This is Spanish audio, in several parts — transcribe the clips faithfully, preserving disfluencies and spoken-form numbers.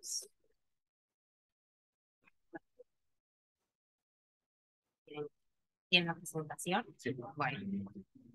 ¿Tienen la presentación? Sí. Bueno.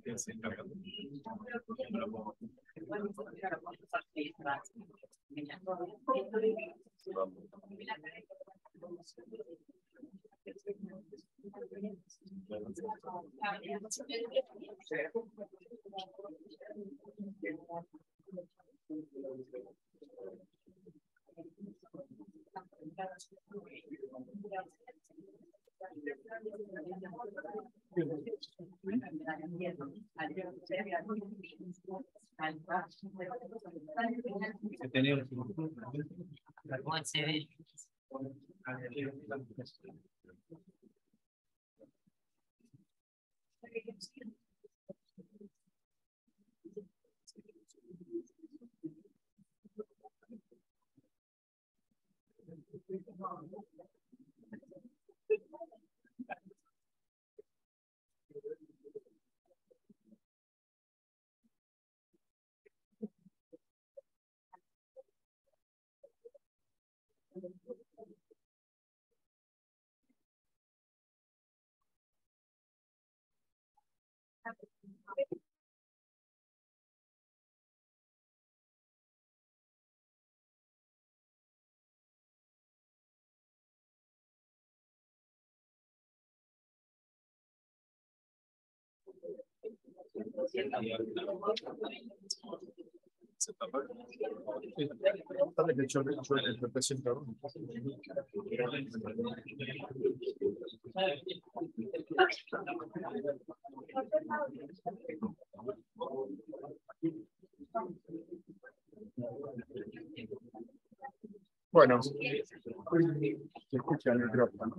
Bueno, se escucha el micrófono.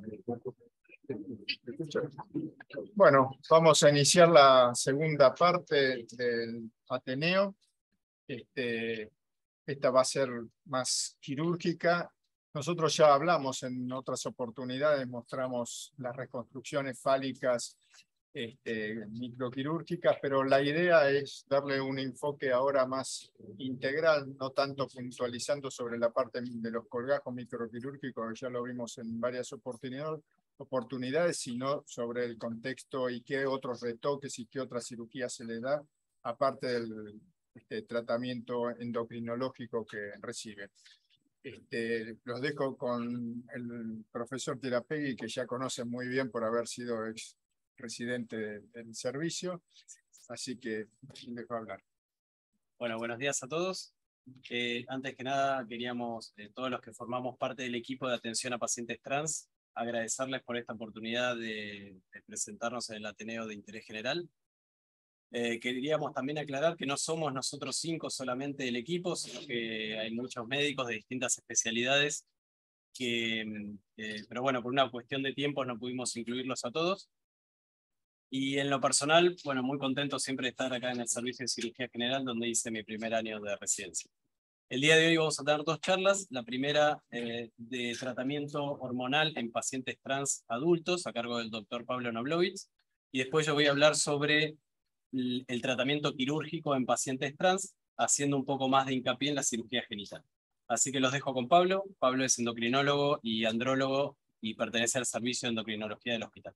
Bueno, vamos a iniciar la segunda parte del Ateneo. Este, esta va a ser más quirúrgica. Nosotros ya hablamos en otras oportunidades, mostramos las reconstrucciones fálicas este, microquirúrgicas, pero la idea es darle un enfoque ahora más integral, no tanto puntualizando sobre la parte de los colgajos microquirúrgicos, ya lo vimos en varias oportunidades, oportunidades, sino sobre el contexto y qué otros retoques y qué otra cirugía se le da, aparte del este, tratamiento endocrinológico que recibe. Este, los dejo con el profesor Tirapegui, que ya conocen muy bien por haber sido ex residente del servicio, así que les dejo hablar. Bueno, buenos días a todos. Eh, antes que nada, queríamos, eh, todos los que formamos parte del equipo de atención a pacientes trans, agradecerles por esta oportunidad de, de presentarnos en el Ateneo de Interés General. Eh, queríamos también aclarar que no somos nosotros cinco solamente del equipo, sino que hay muchos médicos de distintas especialidades, que, eh, pero bueno, por una cuestión de tiempos no pudimos incluirlos a todos. Y en lo personal, bueno, muy contento siempre de estar acá en el Servicio de Cirugía General, donde hice mi primer año de residencia. El día de hoy vamos a tener dos charlas. La primera eh, de tratamiento hormonal en pacientes trans adultos, a cargo del doctor Pablo Noblovitz. Y después yo voy a hablar sobre el, el tratamiento quirúrgico en pacientes trans, haciendo un poco más de hincapié en la cirugía genital. Así que los dejo con Pablo. Pablo es endocrinólogo y andrólogo y pertenece al Servicio de Endocrinología del hospital.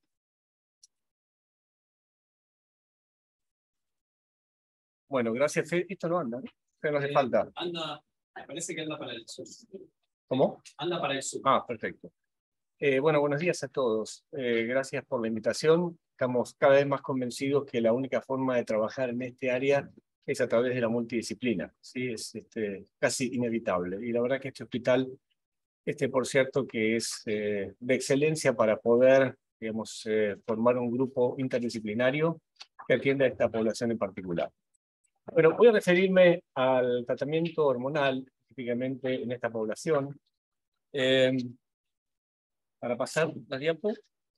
Bueno, gracias, Fede. Esto no anda, ¿no? Pero no hace falta. Anda, me parece que anda para el sur. ¿Cómo? Anda para el sur. Ah, perfecto. Eh, bueno, buenos días a todos. Eh, gracias por la invitación. Estamos cada vez más convencidos que la única forma de trabajar en este área es a través de la multidisciplina. ¿Sí? Es este, casi inevitable. Y la verdad que este hospital, este por cierto, que es eh, de excelencia para poder, digamos, eh, formar un grupo interdisciplinario que atienda a esta población en particular. Bueno, voy a referirme al tratamiento hormonal, específicamente en esta población. Eh, para pasar la diapo.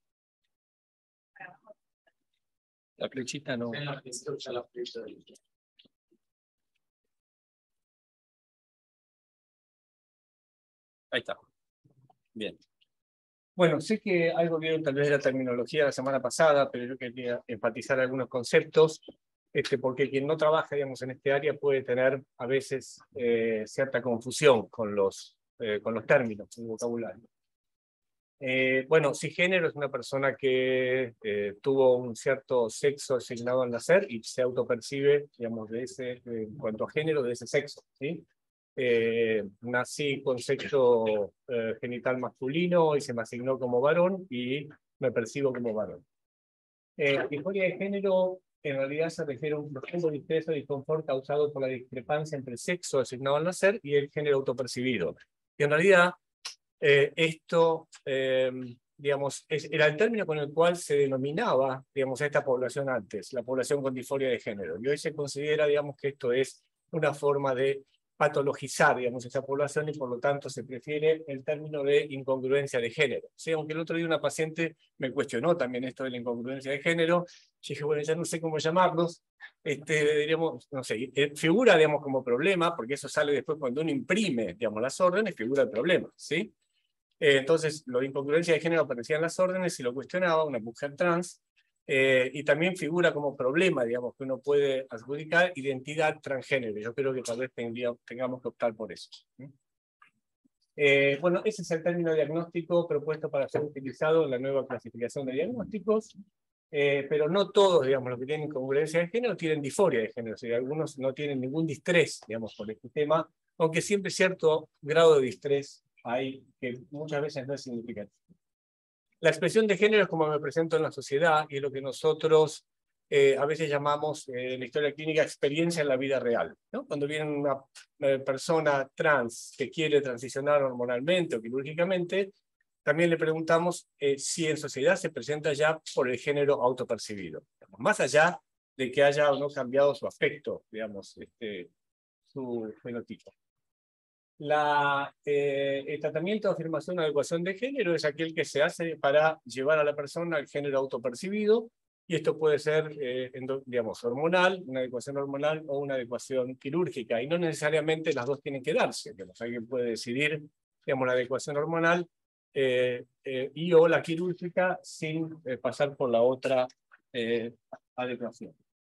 La flechita no. Ahí está. Bien. Bueno, sé que algo vieron tal vez de la terminología la semana pasada, pero yo quería enfatizar algunos conceptos. Este, porque quien no trabaja, digamos, en este área puede tener a veces eh, cierta confusión con los eh, con los términos, con el vocabulario. Eh, bueno, cisgénero es una persona que eh, tuvo un cierto sexo asignado al nacer y se autopercibe, digamos, de ese, eh, en cuanto a género, de ese sexo, ¿sí? Eh, nací con sexo eh, genital masculino y se me asignó como varón y me percibo como varón. Eh, la disforia de género en realidad se refiere a un profundo distrés o disconfort causado por la discrepancia entre el sexo asignado al nacer y el género autopercibido. Y en realidad eh, esto, eh, digamos, es, era el término con el cual se denominaba, digamos, a esta población antes, la población con disforia de género. Y hoy se considera, digamos, que esto es una forma de patologizar, digamos, esa población y por lo tanto se prefiere el término de incongruencia de género. ¿Sí? Aunque el otro día una paciente me cuestionó también esto de la incongruencia de género, yo dije, bueno, ya no sé cómo llamarlos, este, diríamos, no sé, figura, digamos, como problema, porque eso sale después cuando uno imprime, digamos, las órdenes, figura el problema, ¿sí? Eh, entonces, lo de incongruencia de género aparecía en las órdenes y lo cuestionaba una mujer trans, Eh, y también figura como problema, digamos, que uno puede adjudicar identidad transgénero. Yo creo que tal vez tendría, tengamos que optar por eso. Eh, bueno, ese es el término diagnóstico propuesto para ser utilizado en la nueva clasificación de diagnósticos, eh, pero no todos, digamos, los que tienen incongruencia de género tienen disforia de género, o sea, algunos no tienen ningún distrés, digamos, por este tema, aunque siempre cierto grado de distrés hay que muchas veces no es significativo. La expresión de género es como me presento en la sociedad y es lo que nosotros eh, a veces llamamos eh, en la historia clínica experiencia en la vida real, ¿no? Cuando viene una eh, persona trans que quiere transicionar hormonalmente o quirúrgicamente, también le preguntamos eh, si en sociedad se presenta ya por el género autopercibido, digamos, más allá de que haya o no cambiado su aspecto, digamos, este, su fenotipo. La, eh, el tratamiento de afirmación o adecuación de género es aquel que se hace para llevar a la persona al género autopercibido, y esto puede ser, eh, digamos, hormonal, una adecuación hormonal o una adecuación quirúrgica, y no necesariamente las dos tienen que darse. Digamos, alguien puede decidir, digamos, la adecuación hormonal eh, eh, y o la quirúrgica sin eh, pasar por la otra eh, adecuación.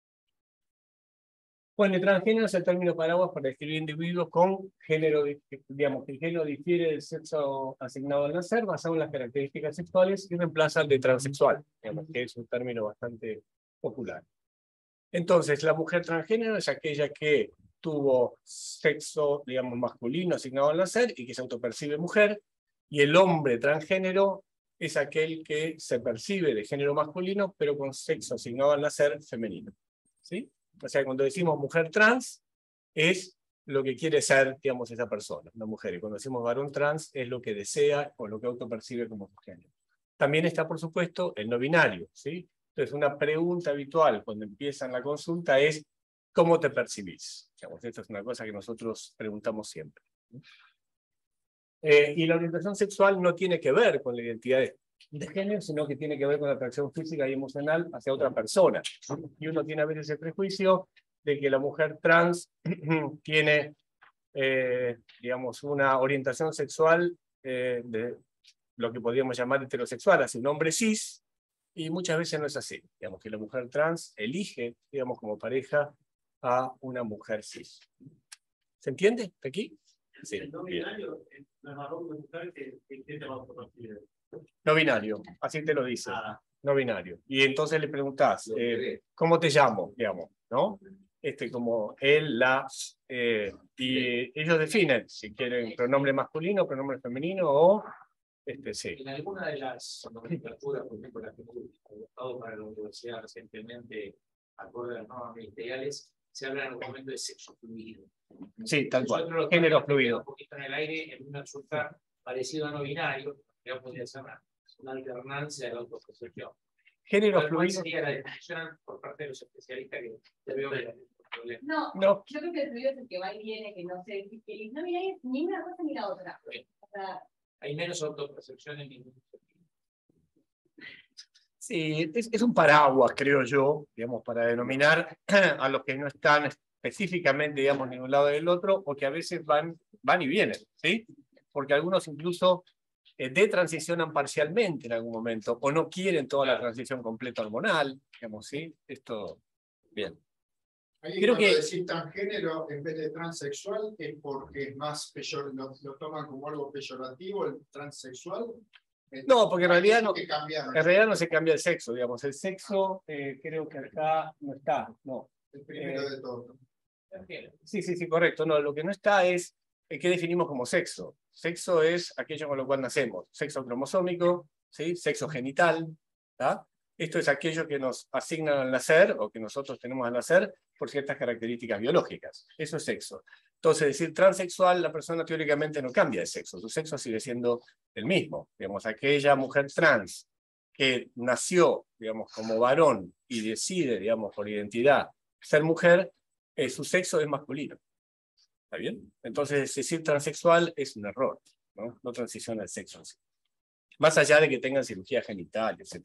Bueno, el transgénero es el término paraguas para describir individuos con género, digamos, que el género difiere del sexo asignado al nacer, basado en las características sexuales, y reemplaza al de transexual, digamos, que es un término bastante popular. Entonces, la mujer transgénero es aquella que tuvo sexo, digamos, masculino asignado al nacer y que se autopercibe mujer, y el hombre transgénero es aquel que se percibe de género masculino, pero con sexo asignado al nacer femenino. ¿Sí? O sea, cuando decimos mujer trans, es lo que quiere ser, digamos, esa persona, una mujer. Y cuando decimos varón trans, es lo que desea o lo que autopercibe como su género. También está, por supuesto, el no binario, ¿sí? Entonces, una pregunta habitual cuando empiezan la consulta es, ¿cómo te percibís? Digamos, esto es una cosa que nosotros preguntamos siempre. Eh, y la orientación sexual no tiene que ver con la identidad de de género, sino que tiene que ver con la atracción física y emocional hacia otra persona. Y uno tiene a veces el prejuicio de que la mujer trans tiene, eh, digamos, una orientación sexual eh, de lo que podríamos llamar heterosexual, hacia un hombre cis, y muchas veces no es así. Digamos que la mujer trans elige, digamos, como pareja a una mujer cis. ¿Se entiende? ¿Está aquí? Sí. El no binario es más marrón de mujer que intenta más autopercibir. No binario, así te lo dice. Ah. No binario. Y entonces le preguntás, eh, ¿cómo te llamo? Digamos, ¿no? Este, como él, la, eh, y ellos definen si quieren pronombre masculino, pronombre femenino o, este, sí. En alguna de las nomenclaturas, por ejemplo, las que hemos adoptado para la universidad recientemente, acorde a las normas ministeriales, se habla en un momento de sexo fluido. Sí, tal cual. Nosotros Género fluido. Un poquito en el aire, en una consulta parecido a no binario, que podría ser una, una alternancia de la autopercepción. Género ¿Cuál fluido. sería la definición por parte de los especialistas que te veo que problema? No, No. yo creo que el fluido es el que va y viene, que no sé, que no mira ni una cosa ni la otra. O sea, Hay menos autopercepción en ningún sentido. Sí, es, es un paraguas, creo yo, digamos, para denominar a los que no están específicamente, digamos, ni de un lado del otro, o que a veces van, van y vienen, ¿sí? Porque algunos incluso eh, detransicionan parcialmente en algún momento, o no quieren toda la transición completa hormonal, digamos, ¿sí? Esto, bien. Ahí Creo cuando que- decir transgénero en vez de transexual es porque es más peyor, lo, lo toman como algo peyorativo el transexual. No, porque en Ahí realidad sí no, que cambiaron. en realidad no se cambia el sexo, digamos. El sexo eh, creo que acá no está, no. El primero eh, de todo. Sí, sí, sí, correcto. No, lo que no está es eh, qué definimos como sexo. Sexo es aquello con lo cual nacemos. Sexo cromosómico, ¿sí? Sexo genital. ¿tá? Esto es aquello que nos asignan al nacer o que nosotros tenemos al nacer por ciertas características biológicas. Eso es sexo. Entonces, decir transexual, la persona teóricamente no cambia de sexo. Su sexo sigue siendo el mismo. Digamos, aquella mujer trans que nació, digamos, como varón y decide, digamos, por identidad ser mujer, eh, su sexo es masculino. ¿Está bien? Entonces, decir transexual es un error, ¿no? No transiciona el sexo en sí. Más allá de que tengan cirugía genital, etcétera.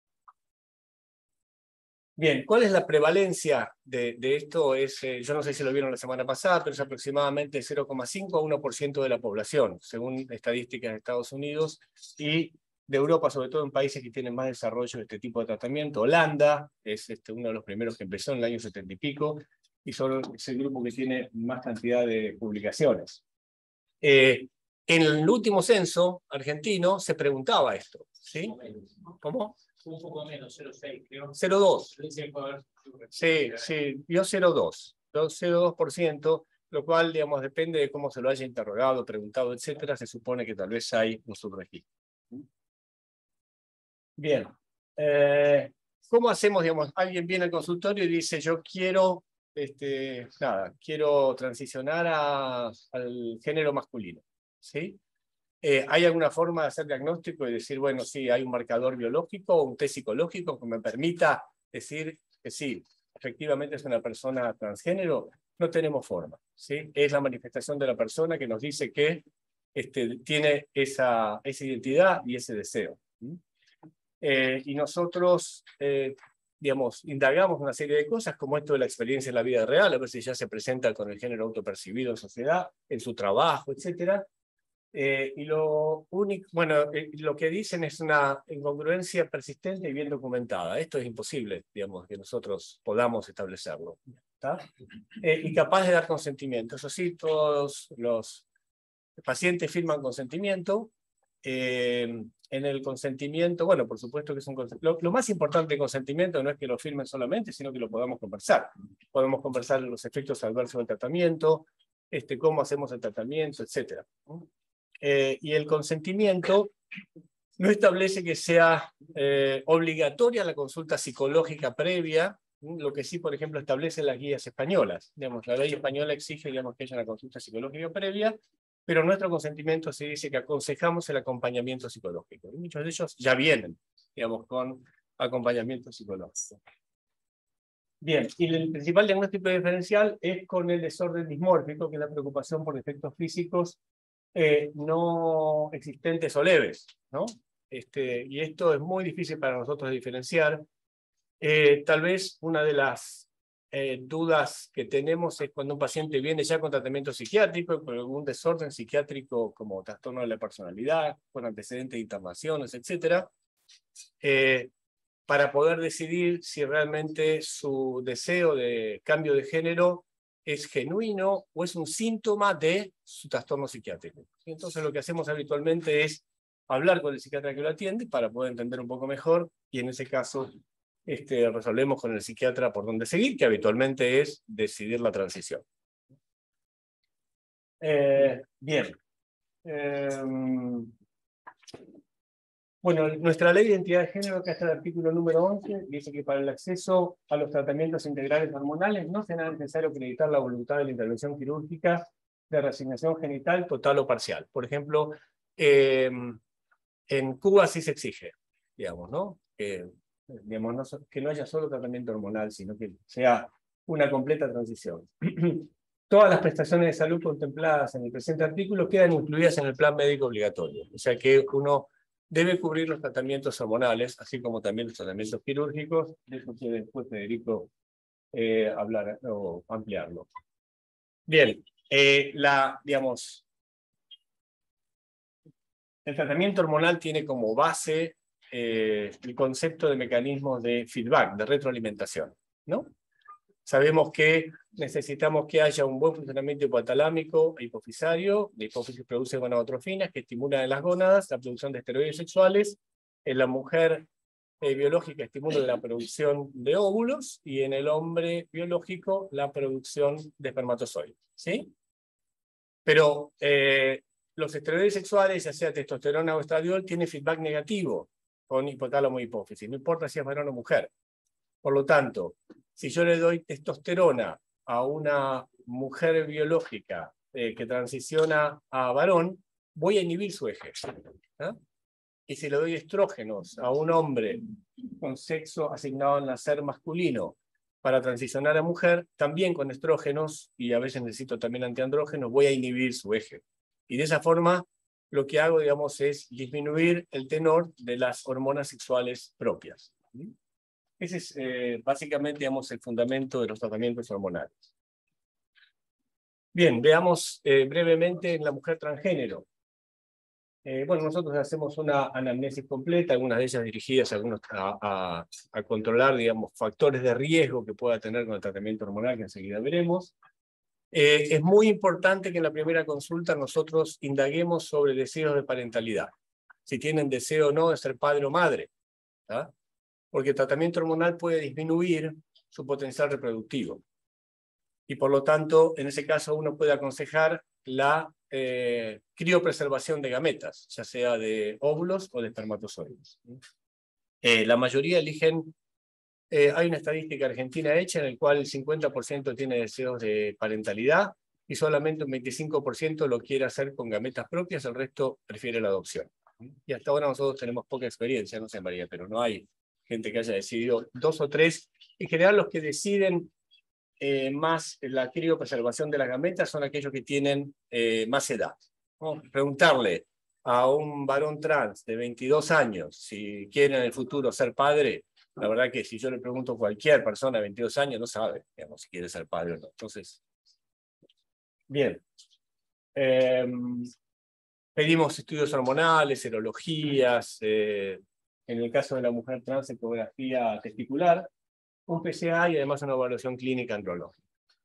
Bien, ¿cuál es la prevalencia de, de esto? Es, eh, yo no sé si lo vieron la semana pasada, pero es aproximadamente cero coma cinco a uno por ciento de la población, según estadísticas de Estados Unidos y de Europa, sobre todo en países que tienen más desarrollo de este tipo de tratamiento. Holanda es este, uno de los primeros que empezó en el año setenta y pico, y son, es el grupo que tiene más cantidad de publicaciones. Eh, en el último censo argentino se preguntaba esto, ¿sí? ¿Cómo? Un poco menos, cero coma seis, creo. cero coma dos. Sí, sí, dio cero coma dos. cero coma dos por ciento, lo cual, digamos, depende de cómo se lo haya interrogado, preguntado, etcétera, se supone que tal vez hay un subregistro. Bien. Eh, ¿Cómo hacemos, digamos, alguien viene al consultorio y dice, yo quiero, este, nada, quiero transicionar a, al género masculino, ¿sí? Eh, ¿Hay alguna forma de hacer diagnóstico y decir, bueno, sí, hay un marcador biológico o un test psicológico que me permita decir que sí, efectivamente es una persona transgénero? No tenemos forma, ¿sí? Es la manifestación de la persona que nos dice que este, tiene esa, esa identidad y ese deseo. ¿sí? Eh, y nosotros, eh, digamos, indagamos una serie de cosas como esto de la experiencia en la vida real, a ver si ya se presenta con el género autopercibido en sociedad, en su trabajo, etcétera. Eh, y lo único, bueno, eh, lo que dicen es una incongruencia persistente y bien documentada. Esto es imposible, digamos, que nosotros podamos establecerlo. ¿tá? Eh, y capaz de dar consentimiento. Eso sí, todos los pacientes firman consentimiento. Eh, en el consentimiento, bueno, por supuesto que es un consentimiento. Lo, lo más importante del consentimiento no es que lo firmen solamente, sino que lo podamos conversar. Podemos conversar los efectos adversos del tratamiento, este, cómo hacemos el tratamiento, etcétera. Eh, y el consentimiento no establece que sea eh, obligatoria la consulta psicológica previa, lo que sí, por ejemplo, establecen las guías españolas. Digamos, la ley española exige, digamos, que haya una consulta psicológica previa, pero nuestro consentimiento se dice que aconsejamos el acompañamiento psicológico. Y muchos de ellos ya vienen, digamos, con acompañamiento psicológico. Bien, y el principal diagnóstico diferencial es con el desorden dismórfico, que es la preocupación por defectos físicos eh, no existentes o leves, ¿no? Este, y esto es muy difícil para nosotros de diferenciar. Eh, tal vez una de las eh, dudas que tenemos es cuando un paciente viene ya con tratamiento psiquiátrico, con algún desorden psiquiátrico como trastorno de la personalidad, con antecedentes de internaciones, etcétera, eh, para poder decidir si realmente su deseo de cambio de género es genuino o es un síntoma de su trastorno psiquiátrico. Entonces lo que hacemos habitualmente es hablar con el psiquiatra que lo atiende para poder entender un poco mejor y en ese caso este, resolvemos con el psiquiatra por dónde seguir, que habitualmente es decidir la transición. Eh, bien. Eh, Bueno, nuestra ley de identidad de género, que está en el artículo número once, dice que para el acceso a los tratamientos integrales hormonales no será necesario acreditar la voluntad de la intervención quirúrgica de reasignación genital total o parcial. Por ejemplo, eh, en Cuba sí se exige, digamos, ¿no? Que, digamos, no, que no haya solo tratamiento hormonal, sino que sea una completa transición. Todas las prestaciones de salud contempladas en el presente artículo quedan incluidas en el plan médico obligatorio. O sea que uno debe cubrir los tratamientos hormonales, así como también los tratamientos quirúrgicos. De eso quiere después Federico eh, hablar o ampliarlo. Bien, eh, la, digamos, el tratamiento hormonal tiene como base eh, el concepto de mecanismos de feedback, de retroalimentación, ¿no? Sabemos que necesitamos que haya un buen funcionamiento hipotalámico e hipofisario. La hipófisis produce gonadotrofinas que estimulan en las gónadas la producción de esteroides sexuales. En la mujer eh, biológica estimula la producción de óvulos y en el hombre biológico la producción de espermatozoides. ¿Sí? Pero eh, los esteroides sexuales, ya sea testosterona o estradiol, tienen feedback negativo con hipotálamo e hipófisis. No importa si es varón o mujer. Por lo tanto, si yo le doy testosterona a una mujer biológica eh, que transiciona a varón, voy a inhibir su eje. ¿eh? Y si le doy estrógenos a un hombre con sexo asignado al nacer masculino para transicionar a mujer, también con estrógenos, y a veces necesito también antiandrógenos, voy a inhibir su eje. Y de esa forma, lo que hago, digamos, es disminuir el tenor de las hormonas sexuales propias. Ese es eh, básicamente, digamos, el fundamento de los tratamientos hormonales. Bien, veamos eh, brevemente en la mujer transgénero. Eh, bueno, nosotros hacemos una anamnesis completa, algunas de ellas dirigidas a, algunos, a, a, a controlar, digamos, factores de riesgo que pueda tener con el tratamiento hormonal, que enseguida veremos. Eh, es muy importante que en la primera consulta nosotros indaguemos sobre deseos de parentalidad. Si tienen deseo o no de ser padre o madre. ¿tá? Porque el tratamiento hormonal puede disminuir su potencial reproductivo. Y por lo tanto, en ese caso uno puede aconsejar la eh, criopreservación de gametas, ya sea de óvulos o de espermatozoides. Eh, la mayoría eligen, eh, hay una estadística argentina hecha en la cual el cincuenta por ciento tiene deseos de parentalidad y solamente un veinticinco por ciento lo quiere hacer con gametas propias, el resto prefiere la adopción. Y hasta ahora nosotros tenemos poca experiencia, no sé María, pero no hay gente que haya decidido dos o tres. En general los que deciden eh, más la criopreservación de las gametas son aquellos que tienen eh, más edad. ¿no? Preguntarle a un varón trans de veintidós años si quiere en el futuro ser padre, la verdad que si yo le pregunto a cualquier persona de veintidós años no sabe, digamos, si quiere ser padre o no. Entonces, bien. Eh, pedimos estudios hormonales, serologías, eh, en el caso de la mujer trans, ecografía testicular, un P C A y además una evaluación clínica andrológica.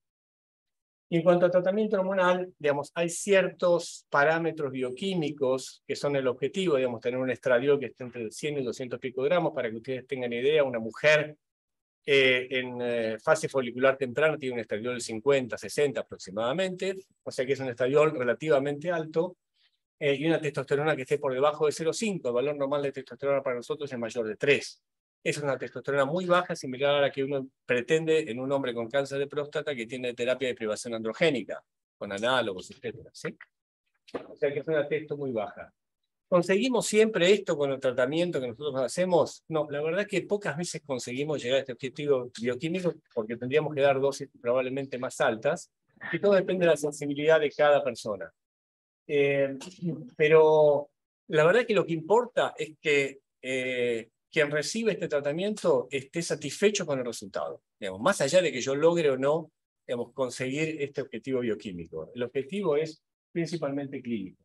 Y en cuanto al tratamiento hormonal, digamos, hay ciertos parámetros bioquímicos que son el objetivo, digamos, tener un estradiol que esté entre cien y doscientos picogramos, para que ustedes tengan idea, una mujer eh, en eh, fase folicular temprana tiene un estradiol cincuenta, sesenta aproximadamente, o sea que es un estradiol relativamente alto, eh, y una testosterona que esté por debajo de cero coma cinco, el valor normal de testosterona para nosotros es mayor de tres. Es una testosterona muy baja, similar a la que uno pretende en un hombre con cáncer de próstata que tiene terapia de privación androgénica, con análogos, etcétera. ¿sí? O sea que es una testo muy baja. ¿Conseguimos siempre esto con el tratamiento que nosotros hacemos? No, la verdad es que pocas veces conseguimos llegar a este objetivo bioquímico porque tendríamos que dar dosis probablemente más altas, y todo depende de la sensibilidad de cada persona. Eh, pero la verdad que lo que importa es que eh, quien recibe este tratamiento esté satisfecho con el resultado. Digamos, más allá de que yo logre o no digamos, conseguir este objetivo bioquímico. El objetivo es principalmente clínico.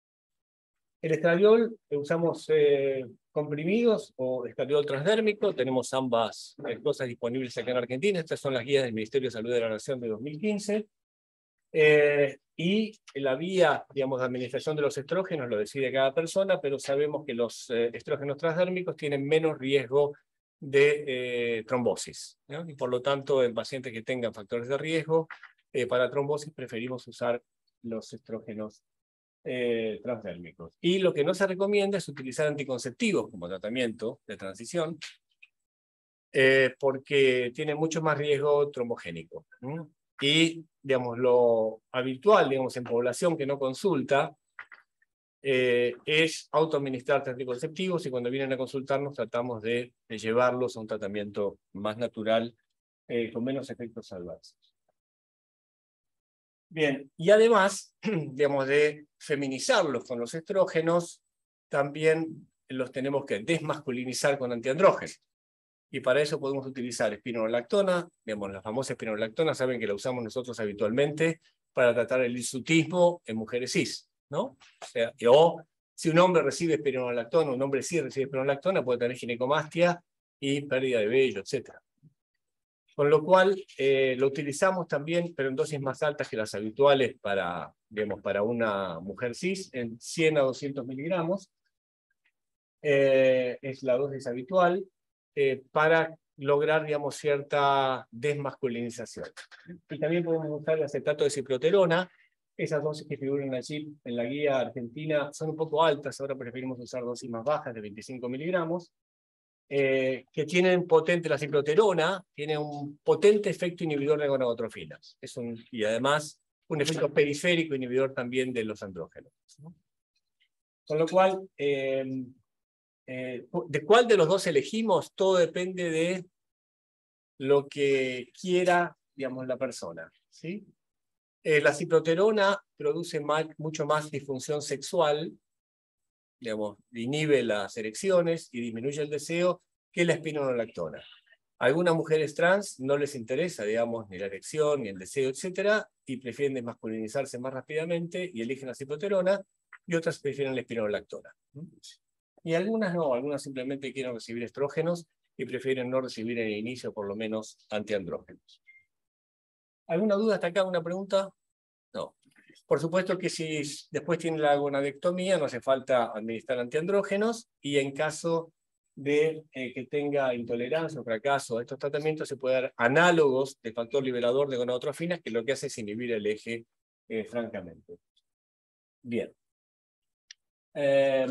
El estradiol usamos eh, comprimidos o estradiol transdérmico. Tenemos ambas eh, cosas disponibles acá en Argentina. Estas son las guías del Ministerio de Salud de la Nación de dos mil quince. Eh, y la vía, digamos, de administración de los estrógenos lo decide cada persona, pero sabemos que los eh, estrógenos transdérmicos tienen menos riesgo de eh, trombosis, ¿no? Y por lo tanto, en pacientes que tengan factores de riesgo eh, para trombosis, preferimos usar los estrógenos eh, transdérmicos. Y lo que no se recomienda es utilizar anticonceptivos como tratamiento de transición, eh, porque tiene mucho más riesgo trombogénico. ¿no? Y, digamos, lo habitual, digamos, en población que no consulta, eh, es autoadministrar anticonceptivos, y cuando vienen a consultarnos tratamos de, de llevarlos a un tratamiento más natural, eh, con menos efectos adversos. Bien, y además, digamos, de feminizarlos con los estrógenos, también los tenemos que desmasculinizar con antiandrógenos. Y para eso podemos utilizar espironolactona, digamos, la famosa espironolactona, saben que la usamos nosotros habitualmente para tratar el hirsutismo en mujeres cis, ¿no? O sea, o si un hombre recibe espironolactona, un hombre cis recibe espironolactona, puede tener ginecomastia y pérdida de vello, etcétera. Con lo cual, eh, lo utilizamos también, pero en dosis más altas que las habituales para, digamos, para una mujer cis, en cien a doscientos miligramos. Eh, es la dosis habitual, eh, para lograr, digamos, cierta desmasculinización. Y también podemos usar el acetato de ciploterona. Esas dosis que figuran allí en la guía argentina son un poco altas, ahora preferimos usar dosis más bajas de veinticinco miligramos. Eh, que tienen potente, la cicloterona tiene un potente efecto inhibidor de gonadotrofinas. Es un, y además un efecto periférico inhibidor también de los andrógenos, ¿no? Con lo cual, eh, eh, de cuál de los dos elegimos, todo depende de lo que quiera, digamos, la persona, ¿sí? Eh, la cicloterona produce más, mucho más disfunción sexual, digamos, inhibe las erecciones y disminuye el deseo que la espironolactona. A algunas mujeres trans no les interesa, digamos, ni la erección, ni el deseo, etcétera, y prefieren desmasculinizarse más rápidamente y eligen la ciploterona, y otras prefieren la espironolactona. Y algunas no, algunas simplemente quieren recibir estrógenos y prefieren no recibir en el inicio, por lo menos, antiandrógenos. ¿Alguna duda hasta acá? ¿Una pregunta? No. Por supuesto que si después tiene la gonadectomía, no hace falta administrar antiandrógenos, y en caso de eh, que tenga intolerancia o fracaso a estos tratamientos, se puede dar análogos de factor liberador de gonadotrofinas, que lo que hace es inhibir el eje, eh, francamente. Bien. Eh,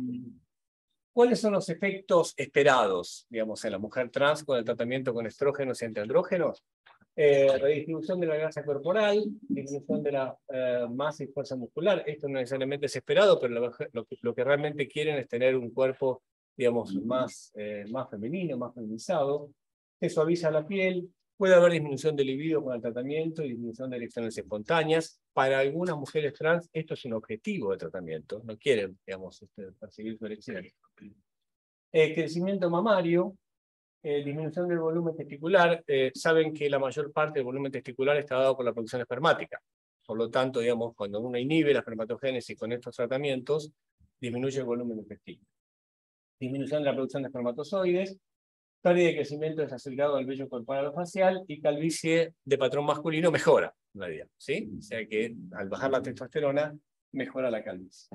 ¿Cuáles son los efectos esperados, digamos, en la mujer trans con el tratamiento con estrógenos y antiandrógenos? Eh, redistribución de la grasa corporal, disminución de la eh, masa y fuerza muscular. Esto no necesariamente es esperado, pero lo, lo, que, lo que realmente quieren es tener un cuerpo, digamos, más, eh, más femenino, más feminizado. Se suaviza la piel, puede haber disminución de libido con el tratamiento y disminución de erecciones espontáneas. Para algunas mujeres trans esto es un objetivo de tratamiento, no quieren, digamos, este, perseguir su erección. Eh, crecimiento mamario. Eh, disminución del volumen testicular. Eh, saben que la mayor parte del volumen testicular está dado por la producción espermática. Por lo tanto, digamos, cuando uno inhibe la espermatogénesis con estos tratamientos, disminuye el volumen del testículo. Disminución de la producción de espermatozoides, pérdida de crecimiento desacelerado del vello corporal o facial, y calvicie de patrón masculino mejora, en realidad, ¿sí? O sea que al bajar la testosterona, mejora la calvicie.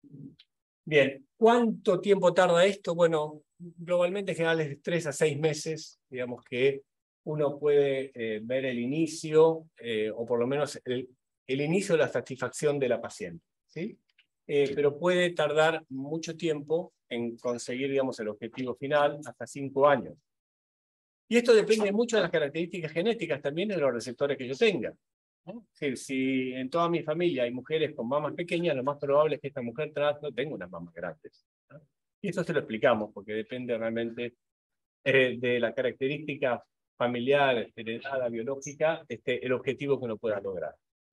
Bien, ¿cuánto tiempo tarda esto? Bueno, globalmente en general es de tres a seis meses, digamos que uno puede eh, ver el inicio, eh, o por lo menos el, el inicio de la satisfacción de la paciente, ¿sí? Eh, pero puede tardar mucho tiempo en conseguir, digamos, el objetivo final, hasta cinco años. Y esto depende mucho de las características genéticas también de los receptores que yo tenga. ¿No? Es decir, si en toda mi familia hay mujeres con mamas pequeñas, lo más probable es que esta mujer trans no tenga unas mamas grandes, ¿no? Y eso se lo explicamos, porque depende realmente eh, de la característica familiar, heredada, biológica, este, el objetivo que uno pueda lograr.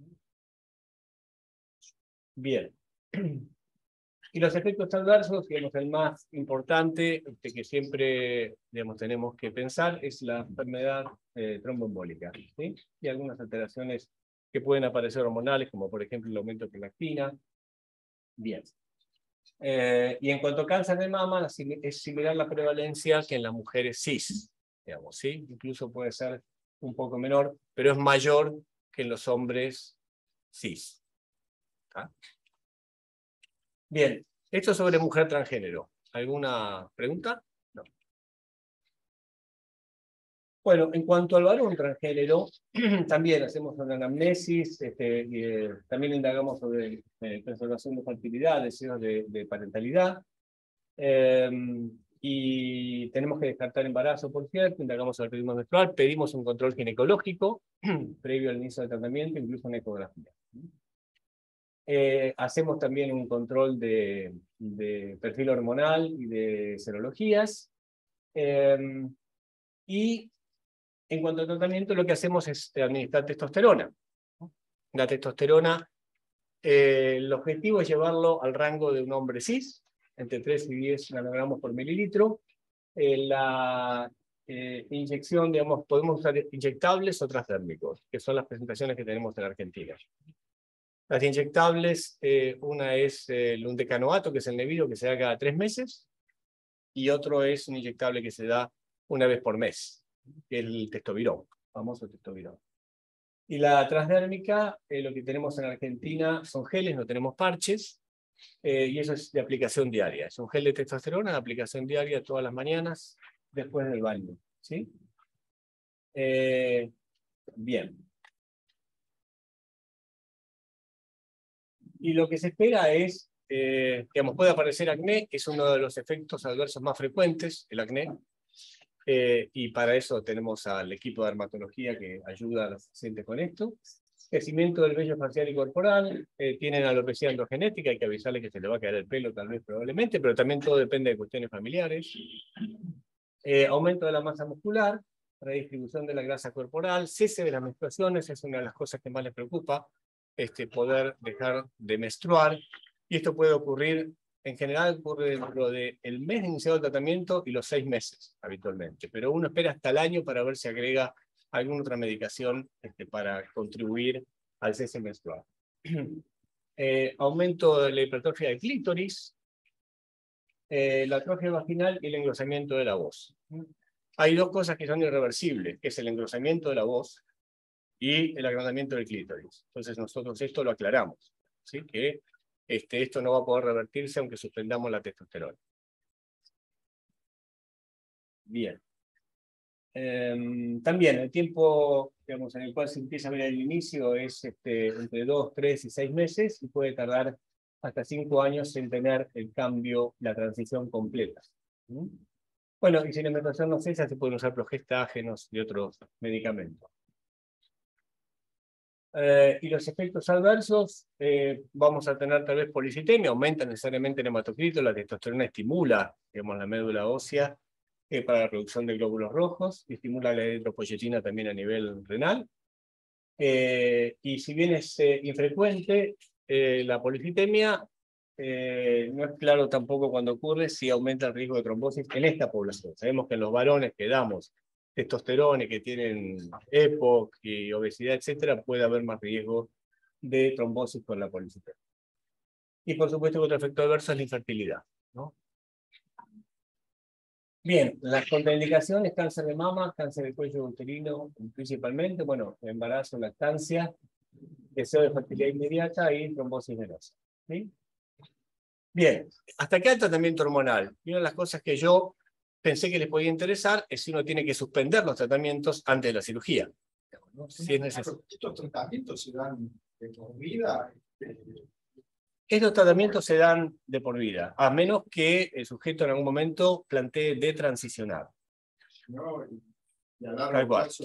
Bien. Y los efectos adversos, digamos, el más importante, este, que siempre, digamos, tenemos que pensar, es la enfermedad eh, tromboembólica, ¿sí? Y algunas alteraciones que pueden aparecer hormonales, como por ejemplo el aumento de prolactina. Bien. Eh, y en cuanto a cáncer de mama, es similar la prevalencia que en las mujeres cis, digamos, ¿sí? Incluso puede ser un poco menor, pero es mayor que en los hombres cis. ¿Está? Bien, esto sobre mujer transgénero. ¿Alguna pregunta? No. Bueno, en cuanto al varón transgénero, también hacemos una anamnesis, este, y, eh, también indagamos sobre eh, preservación de fertilidad, deseos de, de parentalidad, eh, y tenemos que descartar embarazo, por cierto, indagamos sobre el ritmo menstrual, pedimos un control ginecológico previo al inicio del tratamiento, incluso una ecografía. Eh, hacemos también un control de, de perfil hormonal y de serologías, eh, y en cuanto al tratamiento, lo que hacemos es administrar testosterona. La testosterona, eh, el objetivo es llevarlo al rango de un hombre cis, entre tres y diez nanogramos por mililitro. Eh, la eh, inyección, digamos, podemos usar inyectables o transdérmicos, que son las presentaciones que tenemos en Argentina. Las inyectables, eh, una es eh, el undecanoato, que es el Nevido, que se da cada tres meses, y otro es un inyectable que se da una vez por mes. que es el testovirón, famoso testovirón. Y la transdérmica, eh, lo que tenemos en Argentina son geles, no tenemos parches, eh, y eso es de aplicación diaria. Es un gel de testosterona de aplicación diaria todas las mañanas después del baño, ¿sí? Eh, bien. Y lo que se espera es, eh, digamos, puede aparecer acné, que es uno de los efectos adversos más frecuentes, el acné, eh, y para eso tenemos al equipo de dermatología que ayuda a los pacientes con esto. Crecimiento del vello facial y corporal, eh, tienen alopecia androgenética, hay que avisarle que se le va a caer el pelo tal vez probablemente, pero también todo depende de cuestiones familiares. Eh, aumento de la masa muscular, redistribución de la grasa corporal, cese de las menstruaciones, es una de las cosas que más les preocupa, este, poder dejar de menstruar, y esto puede ocurrir, en general ocurre dentro del mes de iniciado el tratamiento y los seis meses habitualmente, pero uno espera hasta el año para ver si agrega alguna otra medicación este, para contribuir al cese menstrual. eh, aumento de la hipertrofia del clítoris, eh, la atrofia vaginal y el engrosamiento de la voz. Hay dos cosas que son irreversibles, que es el engrosamiento de la voz y el agrandamiento del clítoris. Entonces nosotros esto lo aclaramos, ¿sí? Que este, esto no va a poder revertirse aunque suspendamos la testosterona. Bien. Eh, también el tiempo, digamos, en el cual se empieza a ver el inicio es este, entre dos, tres y seis meses y puede tardar hasta cinco años en tener el cambio, la transición completa. ¿Mm? Bueno, y si la menstruación no cesa, se pueden usar progestágenos y otros medicamentos. Eh, y los efectos adversos, eh, vamos a tener tal vez policitemia, aumenta necesariamente el hematocrito, la testosterona estimula, digamos, la médula ósea eh, para la producción de glóbulos rojos, y estimula la eritropoyetina también a nivel renal. Eh, y si bien es eh, infrecuente, eh, la policitemia, eh, no es claro tampoco cuando ocurre si aumenta el riesgo de trombosis en esta población. Sabemos que en los varones que damos testosterona, que tienen E P O C y obesidad, etcétera, puede haber más riesgo de trombosis con la policitemia. Y por supuesto que otro efecto adverso es la infertilidad, ¿no? Bien, las contraindicaciones, cáncer de mama, cáncer de cuello uterino principalmente, bueno, embarazo, lactancia, deseo de fertilidad inmediata y trombosis venosa. ¿Sí? Bien, hasta acá el tratamiento hormonal. Y una de las cosas que yo pensé que les podía interesar es si uno tiene que suspender los tratamientos antes de la cirugía. ¿No? Si es necesario. ¿Estos tratamientos se dan de por vida? Estos tratamientos se dan de por vida, a menos que el sujeto en algún momento plantee de transicionar. No, y a largo plazo,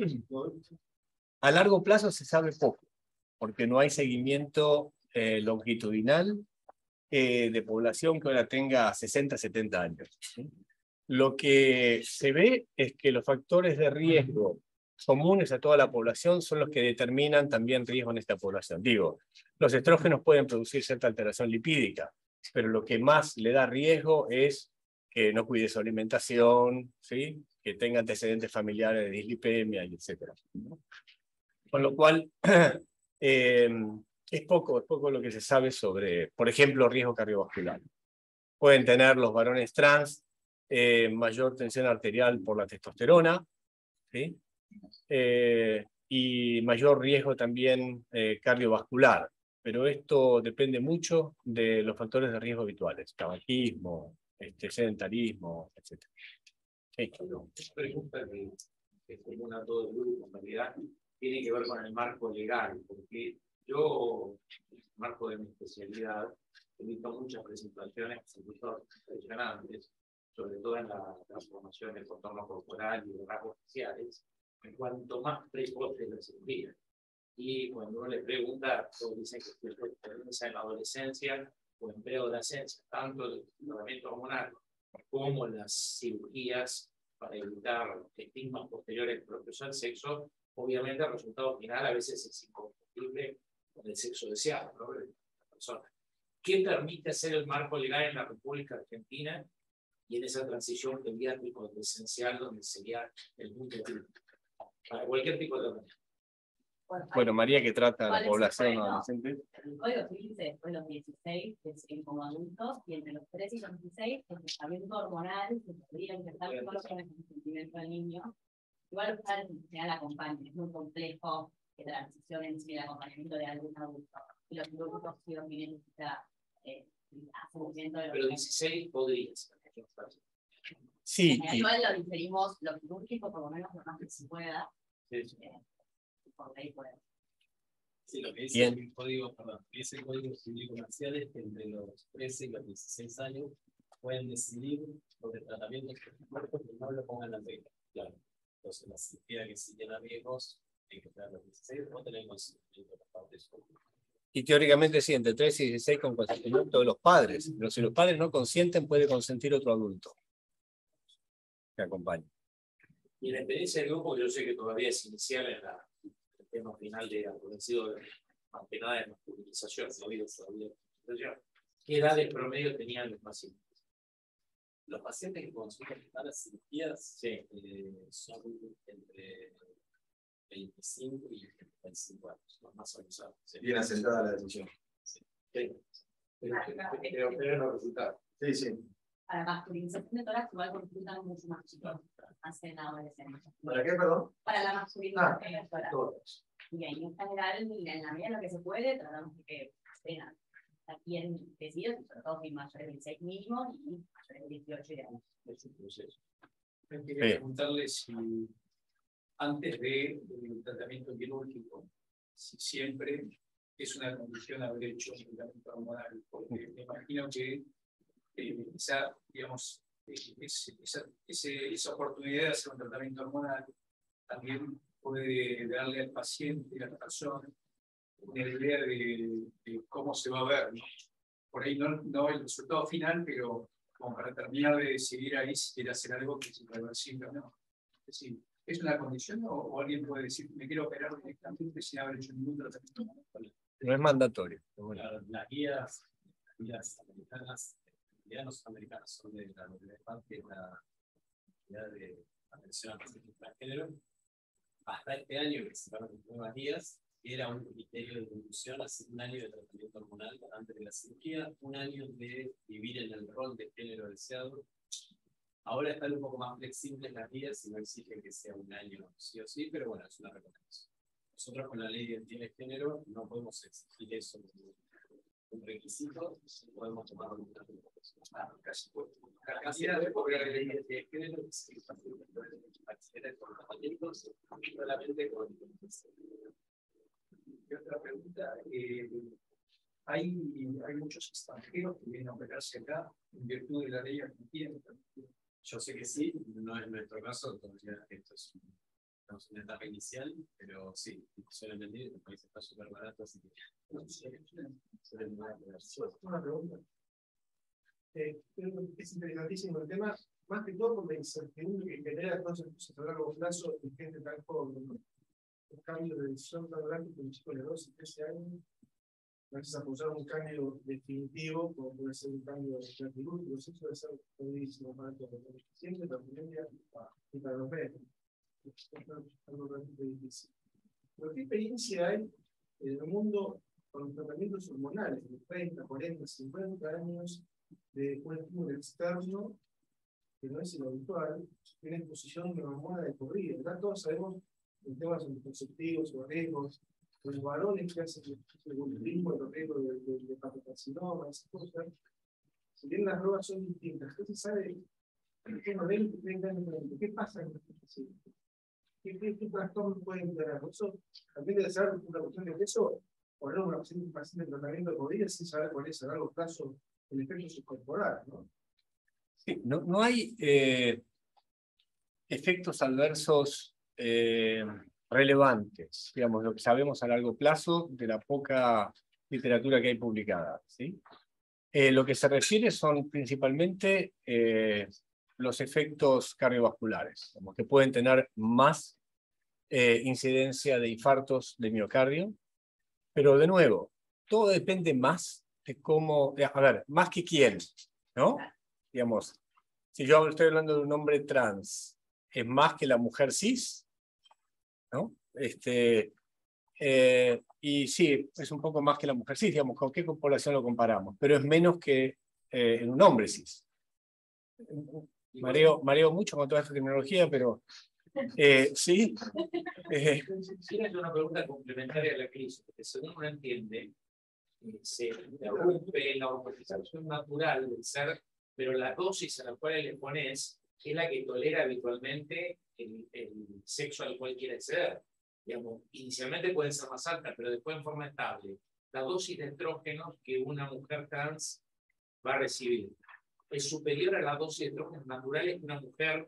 a largo plazo se sabe poco, porque no hay seguimiento eh, longitudinal eh, de población que ahora tenga sesenta, setenta años. ¿Sí? Lo que se ve es que los factores de riesgo comunes a toda la población son los que determinan también riesgo en esta población. Digo, los estrógenos pueden producir cierta alteración lipídica, pero lo que más le da riesgo es que no cuide su alimentación, ¿sí? Que tenga antecedentes familiares de dislipemia, etcétera. Con lo cual, eh, es poco, es poco lo que se sabe sobre, por ejemplo, riesgo cardiovascular. Pueden tener los varones trans eh, mayor tensión arterial por la testosterona, ¿sí? Eh, y mayor riesgo también eh, cardiovascular, pero esto depende mucho de los factores de riesgo habituales, tabaquismo, este, sedentarismo, etcétera. Sí. Bueno, esa pregunta que, que es común a todo el grupo, en realidad, tiene que ver con el marco legal, porque yo, en el marco de mi especialidad, he visto muchas presentaciones impresionantes, sobre todo en la transformación del contorno corporal y de rasgos faciales, en cuanto más precoz es la cirugía. Y cuando uno le pregunta, todos dicen que es experiencia en la adolescencia o en preadolescencia, tanto el tratamiento hormonal como las cirugías para evitar estigmas posteriores al proceso del sexo, obviamente el resultado final a veces es incompatible con el sexo deseado, ¿no? De la persona. ¿Qué permite hacer el marco legal en la República Argentina y en esa transición pediátrico-adolescencial donde sería el punto crítico para cualquier tipo de tratamiento? Bueno, Bueno, María, que trata a la ¿cuál es población el bueno? adolescente. El código civil se después de los dieciséis, que es en como adultos, y entre los trece y los dieciséis, el tratamiento hormonal se podría empezar solo con el consentimiento del niño, igual usar en general acompaña, es muy complejo que la transición en sí, el acompañamiento de algún adulto. Y los grupos sí o sí necesita eh, asumimiento de los Pero dieciséis podría ser. Sí, En y, igual lo diferimos, lo quirúrgico, por lo menos lo más que se pueda. Sí, sí. Eh, por ley puede. Sí, lo que dice Bien. el código, perdón, dice el código civil y comercial es que entre los trece y los dieciséis años pueden decidir sobre tratamientos que no lo pongan en regla. Claro. Entonces, la cirugía que sí tiene riesgos, hay que esperar a los dieciséis o tener consentimiento de las partes. y teóricamente sí, entre trece y dieciséis con consentimiento de los padres. Pero si los padres no consienten, puede consentir otro adulto que acompañe. Y la experiencia del grupo, yo sé que todavía es inicial en la, el tema final de convencido de más que nada de masculinización, no ha habido todavía masculinización. ¿Qué edades promedio tenían los pacientes? Los pacientes que consultan para las cirugías Sí. eh, son entre veinticinco y treinta y cinco años, los más abusados. Bien asentada la decisión. Sí. Pero, pero, pero los resultados. Sí, sí. Para masculinización de tórax, igual consultan mucho más chicos, hacen adolescentes. ¿Para qué, perdón? Para la masculinización Ah, de tórax. Todos. Y ahí en general, en la medida en lo que se puede, tratamos de que estén bien decididos, sobre todo si mayores de veintiséis mínimo y mayores de dieciocho y años. Es un proceso. Me quería Sí. preguntarle si antes del tratamiento quirúrgico, si siempre es una condición haber hecho un tratamiento hormonal, porque me imagino que eh, esa, digamos, eh, es- esa, ese- esa oportunidad de hacer un tratamiento hormonal también puede darle al paciente, a la persona, una idea de, de cómo se va a ver, ¿no? Por ahí no, no el resultado final, pero como para terminar de decidir ahí si quiere hacer algo que es irreversible o no. Es decir, ¿es una condición o, o alguien puede decir, me quiero operar directamente sin haber hecho ningún tratamiento? No es mandatorio. pero bueno. La- Las guías, las guías americanas, las guías no son americanas, son de la W P A T, que es la guía de atención a pacientes transgénero. Hasta este año que se van las nuevas guías, era un criterio de conclusión hacer un año de tratamiento hormonal antes de la cirugía, un año de vivir en el rol de género deseado. Ahora están un poco más flexibles las guías y no exigen que sea un año sí o sí, pero bueno, es una recomendación. Nosotros con la ley de identidad de género no podemos exigir eso como un requisito, podemos tomar una ah, casi puesto. Casi era de porque la ley de identidad de género es que acceder con tratamientos solamente con. Y otra pregunta, eh, hay, hay muchos extranjeros que vienen a operarse acá en virtud de la ley argentina. Yo sé que sí, no es nuestro caso, todavía esto es un- estamos en una etapa inicial, pero sí, suelen venir, el país está súper barato, así que suelen venir a operarse. Una pregunta. Eh, creo que es interesantísimo el tema, más que todo por la incertidumbre que genera todas esas cosas a largo plazo en gente tan joven, ¿no? El cambio de decisión tan drástico en un chico de doce, trece años, a veces apoyar un cambio definitivo, como puede ser un cambio de quirúrgico, eso debe ser jodidísimo para todos los pacientes, para la familia y para los médicos. Es algo realmente difícil. Pero ¿qué experiencia hay en el mundo con los tratamientos hormonales de treinta, cuarenta, cincuenta años de un estímulo externo que no es el habitual, tiene exposición de una hormona de corrida? ¿Verdad? Todos sabemos los temas anticonceptivos o riesgos, los varones que hacen el vulgarismo, los riesgos de, de, de hepatocarcinoma, esas cosas. Si bien las drogas son distintas, ¿qué se sabe? ¿Qué veinte, treinta años, qué pasa en estos pacientes? ¿Qué, qué, qué trastornos pueden tener? Eso también debe ser una cuestión de peso, poner una paciente, un paciente en tratamiento de COVID sin saber cuál es a largo plazo el efecto subcorporal, ¿no? Sí, no, no hay eh, efectos adversos eh, relevantes, digamos, lo que sabemos a largo plazo de la poca literatura que hay publicada, ¿sí? Eh, lo que se refiere son principalmente eh, los efectos cardiovasculares, como que pueden tener más eh, incidencia de infartos de miocardio, pero de nuevo, todo depende más de cómo, de- a ver, más que quién, ¿no? Digamos, si yo estoy hablando de un hombre trans, es más que la mujer cis, ¿no? Este, eh, y sí, es un poco más que la mujer cis, digamos, ¿con qué población lo comparamos? Pero es menos que eh, en un hombre cis. Mareo, mareo mucho con toda esta tecnología, pero Eh, sí. Eh, Quiero hacer una pregunta complementaria a la que hizo, porque según uno entiende, eh, se interrumpe la organización natural del ser, pero la dosis a la cual le pones es la que tolera habitualmente el, el sexo al cual quiere acceder. Digamos, inicialmente puede ser más alta, pero después en forma estable. La dosis de estrógenos que una mujer trans va a recibir es superior a la dosis de estrógenos naturales que una mujer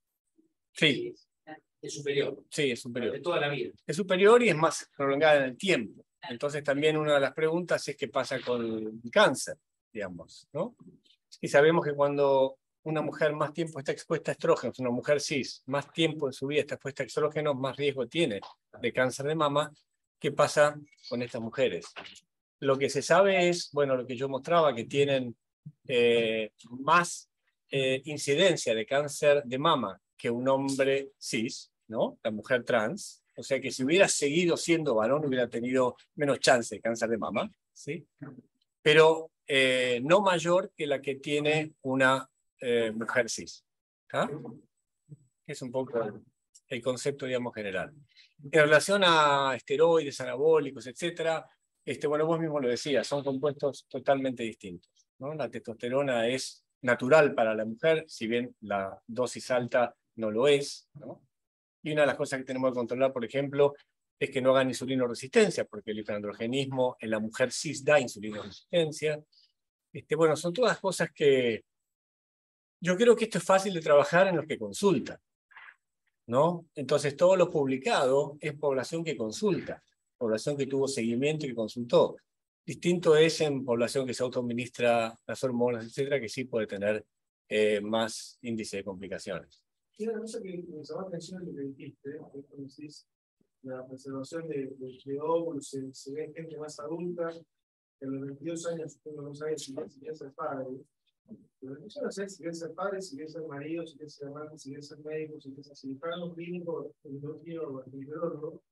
sí, es, es superior. sí, es superior. De toda la vida. Es superior y es más prolongada en el tiempo. Entonces también una de las preguntas es qué pasa con el cáncer, digamos, ¿no? Y sabemos que cuando una mujer más tiempo está expuesta a estrógenos, una mujer cis, más tiempo en su vida está expuesta a estrógenos, más riesgo tiene de cáncer de mama. ¿Qué pasa con estas mujeres? Lo que se sabe es, bueno, lo que yo mostraba, que tienen eh, más eh, incidencia de cáncer de mama que un hombre cis, ¿no? La mujer trans. O sea que si hubiera seguido siendo varón, hubiera tenido menos chance de cáncer de mama, ¿sí? Pero eh, no mayor que la que tiene una eh, mujer cis. ¿Ah? Es un poco el, el concepto, digamos, general. En relación a esteroides, anabólicos, etcétera, este, bueno, vos mismo lo decías, son compuestos totalmente distintos, ¿no? La testosterona es natural para la mujer, si bien la dosis alta no lo es, ¿no? Y una de las cosas que tenemos que controlar, por ejemplo, es que no hagan insulinoresistencia, porque el hiperandrogenismo en la mujer cis da insulinoresistencia. Este, bueno, son todas cosas que yo creo que esto es fácil de trabajar en los que consultan, ¿no? Entonces todo lo publicado es población que consulta, población que tuvo seguimiento y que consultó. Distinto es en población que se autoadministra las hormonas, etcétera, que sí puede tener eh, más índice de complicaciones. Y una cosa que me llamó la atención es lo que dijiste, ¿eh? Cuando decís la preservación de, de, de óvulos, se, se ve en gente más adulta, que a los veintidós años uno no sabe si quiere ser padre. Pero yo no sé si quiere ser padre, si quiere ser marido, si quiere ser amante, si quiere ser médico, si quiere ser cirujano clínico, endócrino, ginecólogo.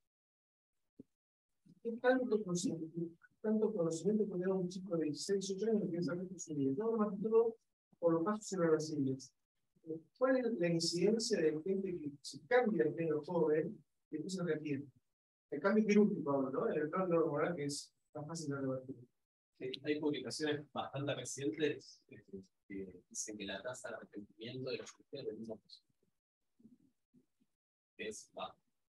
¿Qué tanto conocimiento, tanto conocimiento puede dar un chico de dieciséis, dieciocho años que quiere saber su vida? Todo más que todo por los pasos irreversibles. ¿Cuál es la incidencia de gente que se cambia el género joven y después se refiere? El cambio quirúrgico, ¿no? El cambio hormonal que es más fácil de revertir. Sí, hay publicaciones bastante recientes eh, que dicen que la tasa de arrepentimiento de los mujeres es del uno por ciento. Es bajo.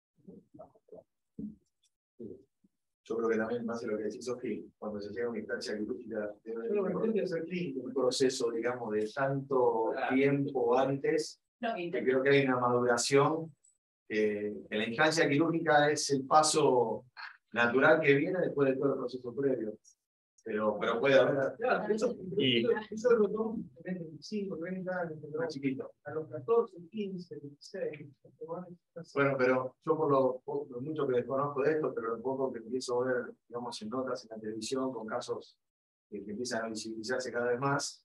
Yo creo que también más de lo que decís, Sofi, cuando se llega a una instancia quirúrgica debe haber un proceso, digamos, de tanto tiempo antes, que creo que hay una maduración, que en la instancia quirúrgica es el paso natural que viene después de todo el proceso previo. Pero, pero puede haber. Claro, eso, Y, eso lo tomo en veinticinco, treinta años, Más chiquito. a los catorce, quince, dieciséis. Bueno, pero yo por lo, por lo mucho que desconozco de esto, pero lo poco que empiezo a ver, digamos, en notas en la televisión, con casos que, que empiezan a visibilizarse cada vez más.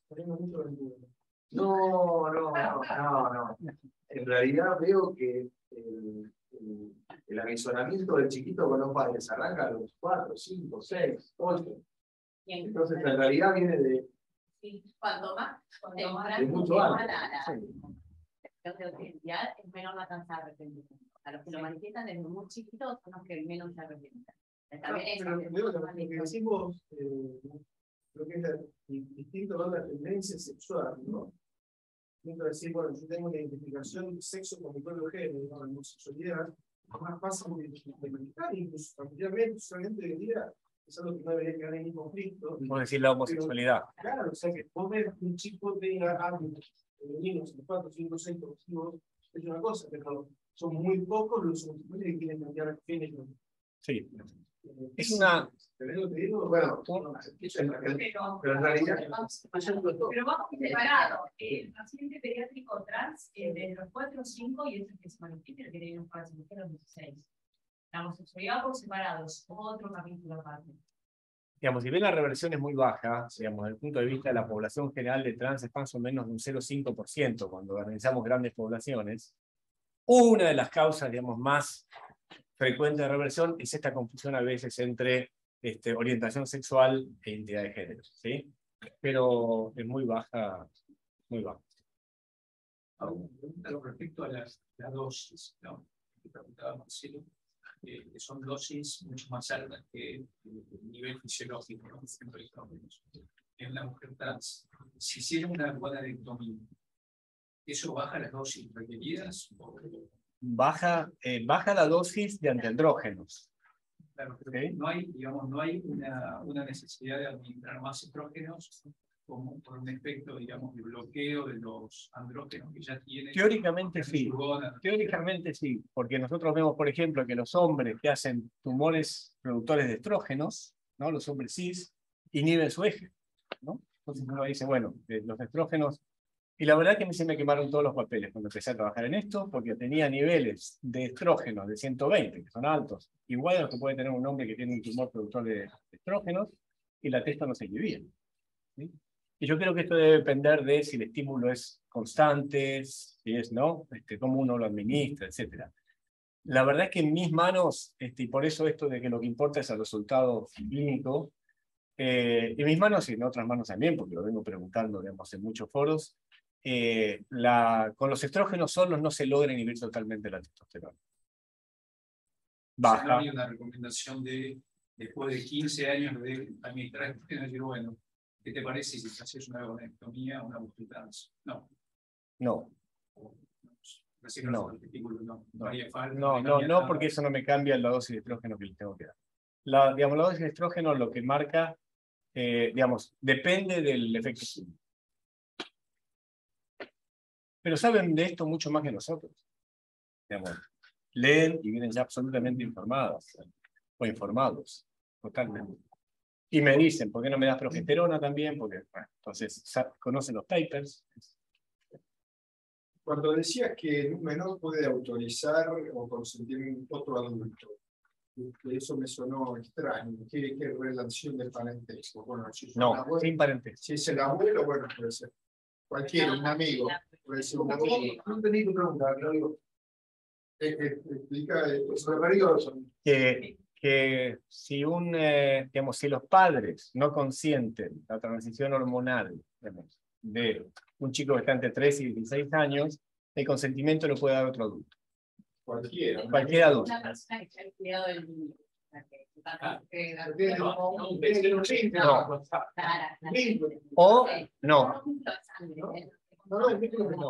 No, no, no, no, no. En realidad veo que el, el, el avisonamiento del chiquito con los padres arranca a los cuatro, cinco, seis, ocho. Entonces, en realidad viene de, Sí, cuanto más, cuanto más de mucho grande antes. la identidad, es menor la tasa de arrepentimiento. A los que lo manifiestan desde muy chiquitos son los que menos se arrepienten. También es Pero lo que decimos, eh, creo que es la- distinto a la tendencia sexual, ¿no? Mientras decir, bueno, yo tengo una identificación de sexo con mi propio género, ¿no? La homosexualidad, es más fácil de implementar, incluso familiarmente, socialmente hoy en día, es algo que no debería quedar en ningún conflicto. por decir la homosexualidad. Claro, o sea que vos ves que un chico tenga hábitos femeninos en cuatro, cinco, seis positivos, es una cosa, pero son muy pocos los homosexuales que quieren cambiar el género. Sí. Eh, Es una. ¿Pero te digo? Bueno, Pero, pero en realidad, pero vamos separados. El paciente pediátrico trans, eh, desde los cuatro o cinco, y es el que se manifiesta, el que tiene un par de los dieciséis. La homosexualidad por separados, otro capítulo aparte. Digamos, si bien la reversión es muy baja, digamos, desde el punto de vista de la población general de trans es más o menos de un cero coma cinco por ciento cuando analizamos grandes poblaciones, una de las causas, digamos, más frecuentes de reversión es esta confusión a veces entre este, orientación sexual e identidad de género, ¿sí? Pero es muy baja, muy baja. Ahora, con respecto a las, la dosis, ¿no? Que preguntaba Marcelo, eh, que son dosis mucho más altas que el nivel fisiológico, ¿no? Siempre estamos en una mujer trans. Si hiciera una guanadectomía, ¿eso baja las dosis requeridas? O... Baja, eh, baja la dosis de antiandrógenos. Claro, pero ¿sí? no hay, digamos, no hay una, una necesidad de administrar más estrógenos como por un efecto, digamos, de bloqueo de los andrógenos que ya tienen. Teóricamente sí. Surgona. Teóricamente sí, porque nosotros vemos, por ejemplo, que los hombres que hacen tumores productores de estrógenos, ¿no? Los hombres cis, inhiben su eje, ¿no? Entonces uno dice, bueno, eh, los estrógenos. Y la verdad que a mí se me quemaron todos los papeles cuando empecé a trabajar en esto, porque tenía niveles de estrógenos de ciento veinte, que son altos, igual a los que puede tener un hombre que tiene un tumor productor de estrógenos, y la testa no se inhibía, ¿sí? Y yo creo que esto debe depender de si el estímulo es constante, si es, ¿no? Este, cómo uno lo administra, etcétera. La verdad es que en mis manos, este, y por eso esto de que lo que importa es el resultado clínico, eh, en mis manos y en otras manos también, porque lo vengo preguntando, digamos, en muchos foros, eh, la, con los estrógenos solos no se logra inhibir totalmente la testosterona. Baja. O sea, no hay una recomendación de, después de quince años de administrar estrógenos, decir, bueno, ¿qué te parece si haces una guanectomía o una biotrans? No. No. No, no, no, no, no, porque eso no me cambia la dosis de estrógeno que le tengo que dar. La, digamos, la dosis de estrógeno lo que marca, eh, digamos, depende del efecto químico. Pero saben de esto mucho más que nosotros. Digamos, leen y vienen ya absolutamente informados, o informados, totalmente. Y me dicen, ¿por qué no me das progesterona también? Porque, bueno, entonces, conocen los papers. Cuando decías que un menor puede autorizar o consentir otro adulto, eso me sonó extraño. ¿Qué, qué relación de parentesco? Bueno, si es no, abuelo, sin parentesco. Si es el abuelo, bueno, puede ser cualquiera, un amigo. Puede ser un amigo. No entendí tu pregunta, pero digo, explica eso referido. Que, que si, un, eh, digamos, si los padres no consienten la transición hormonal, digamos, de un chico que está entre tres y dieciséis años, el consentimiento lo puede dar otro adulto. Cualquiera. Cualquier adulto. Una persona que haya cuidado del niño. No. O no. No, no, no.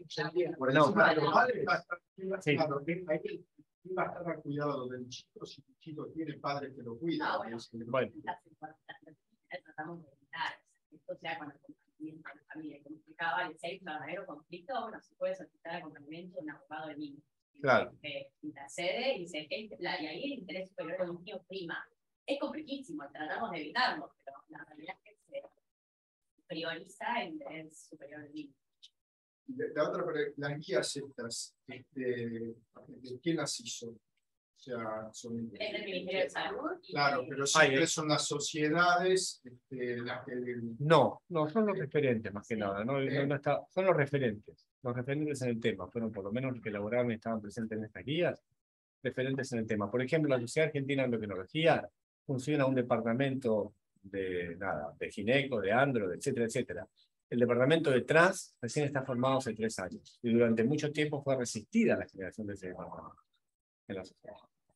Sí. Va a estar al cuidado del chico si el chico tiene padres que lo cuidan. Bueno. Tratamos de evitar esto, sea con acompañamiento de la familia. Como explicaba, el seis verdadero conflicto, bueno, se puede solicitar acompañamiento de un abogado del niño. Claro. Que intercede y dice que y ahí el interés superior del niño prima. Es complejísimo, tratamos de evitarlo, pero la realidad es que se prioriza el interés superior del niño. La otra, las guías estas, este, ¿quién las hizo? O sea, son... Es del Ministerio de Salud. Y... Claro, pero siempre son las sociedades este, las que... No, no, son los referentes más que sí. nada. No, no, no está, son los referentes. Los referentes en el tema. Fueron por lo menos los que elaboraron y estaban presentes en estas guías. Referentes en el tema. Por ejemplo, la Sociedad Argentina de Endocrinología funciona un departamento de, nada, de gineco, de andro, etcétera, etcétera. El departamento de trans recién está formado hace tres años. Y durante mucho tiempo fue resistida la generación de ese departamento en la sociedad.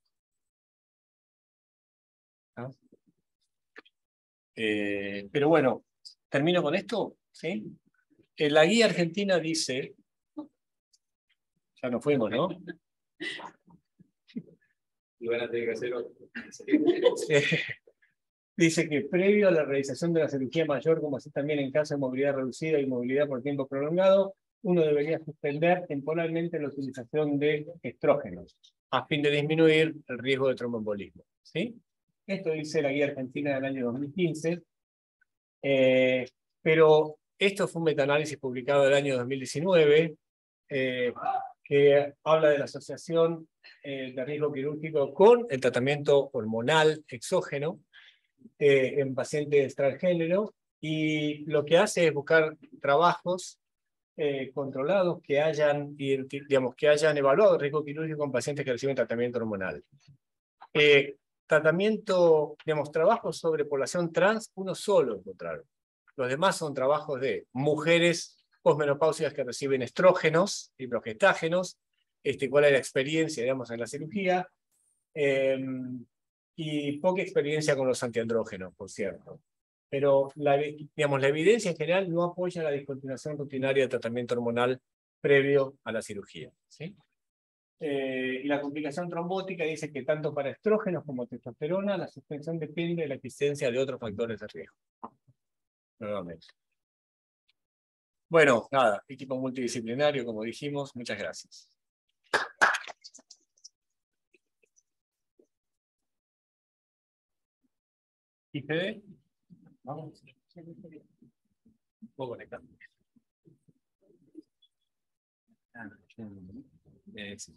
¿Ah? Eh, pero bueno, termino con esto, ¿sí? Eh, la guía argentina dice, ya nos fuimos, ¿no? Y van a tener que hacer otro. Eh, dice que previo a la realización de la cirugía mayor, como así también en caso de movilidad reducida y movilidad por tiempo prolongado, uno debería suspender temporalmente la utilización de estrógenos a fin de disminuir el riesgo de tromboembolismo, ¿sí? Esto dice la guía argentina del año dos mil quince, eh, pero esto fue un metaanálisis publicado el año dos mil diecinueve, eh, que habla de la asociación eh, de riesgo quirúrgico con el tratamiento hormonal exógeno eh, en pacientes transgénero, y lo que hace es buscar trabajos eh, controlados que hayan, digamos, que hayan evaluado el riesgo quirúrgico en pacientes que reciben tratamiento hormonal. Eh, Tratamiento, digamos, trabajos sobre población trans, uno solo encontraron. Los demás son trabajos de mujeres posmenopáusicas que reciben estrógenos y progestágenos, este, cuál es la experiencia, digamos, en la cirugía, eh, y poca experiencia con los antiandrógenos, por cierto. Pero la, digamos, la evidencia en general no apoya la discontinuación rutinaria de tratamiento hormonal previo a la cirugía, ¿sí? Eh, y la complicación trombótica dice que tanto para estrógenos como testosterona, la suspensión depende de la existencia de otros factores de riesgo. Nuevamente. Bueno, nada, equipo multidisciplinario, como dijimos, muchas gracias. ¿Y Fede? Vamos. Un poco conectado. Ah, eh, sí.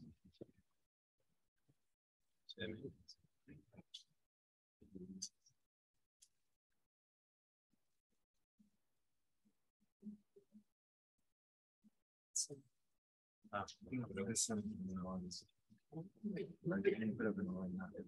Ah, creo que eso no va a decir. Espero que no vaya a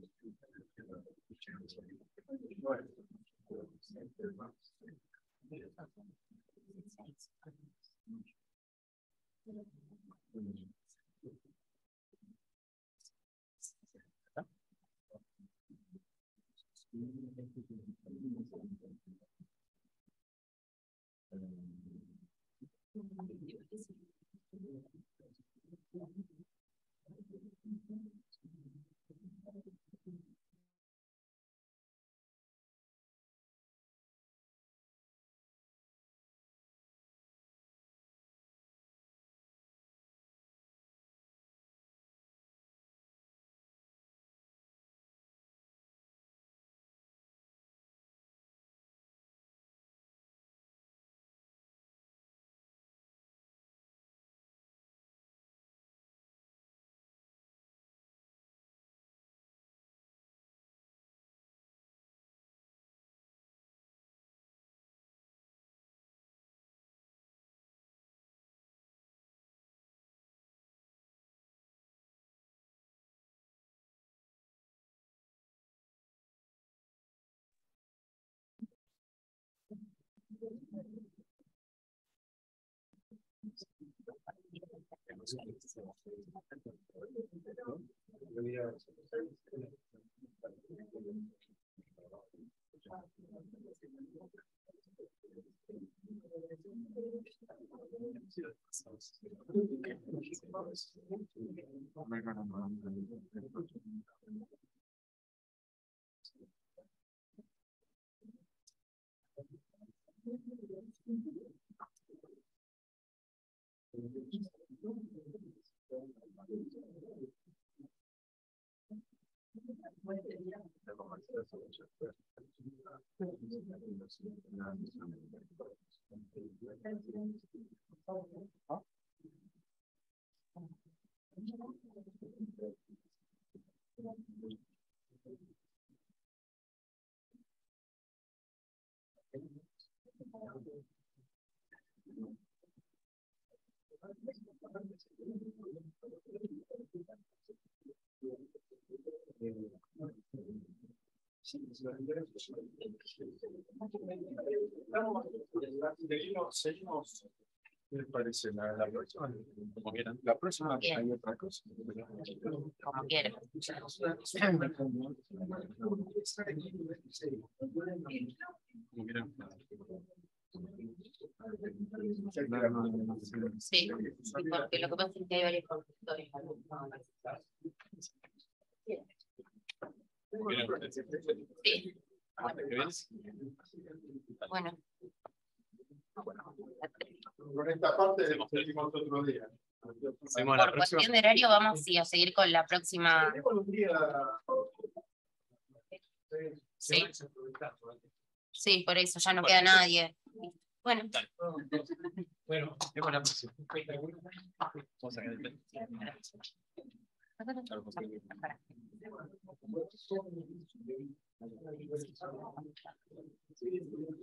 Seguimos. ¿Qué les parece? La, la próxima, como quieran. La próxima hay otra cosa. Como quieran. Sí, porque lo que pasa es que hay varios consultores. Sí. Bueno. Con esta parte seguimos otro día. Por cuestión de horario vamos sí, a seguir con la próxima. Sí. Sí, por eso ya no queda nadie. Bueno. Bueno, vemos la próxima. Vamos a sacar el